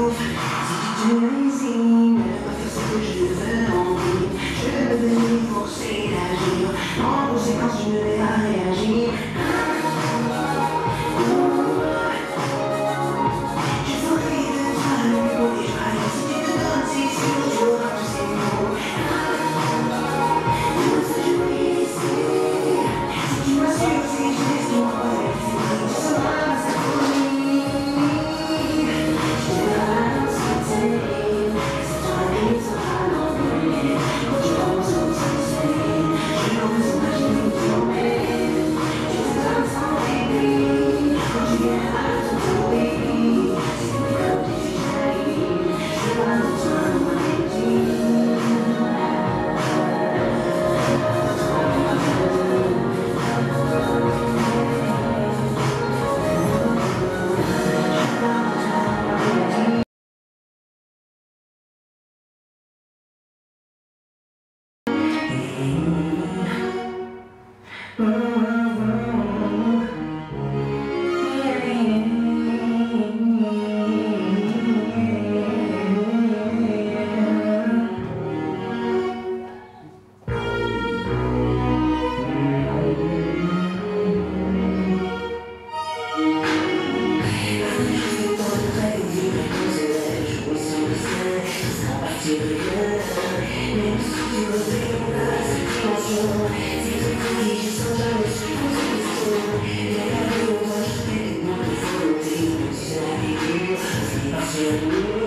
souffle. Si tu te résignes, ne pas faire ce que je veux en vie. Je vais venir forcer d'agir. En conséquence, je ne vais pas réagir. Je ferai de toi le plus beau des joies. Si tu te donnes, c'est sûr, tu auras tous ces mots. Je me fais jouer ici. Si tu m'assures, si je laisse ton corps, tu seras ma symphonie. Je te donne ce que t'aimes. C'est toi qui seras l'ennui. Quand tu penses au succès, je n'ose imaginer où tu emmènes. Je te donne sans débit. Quand tu viens à ton tour. Thank you.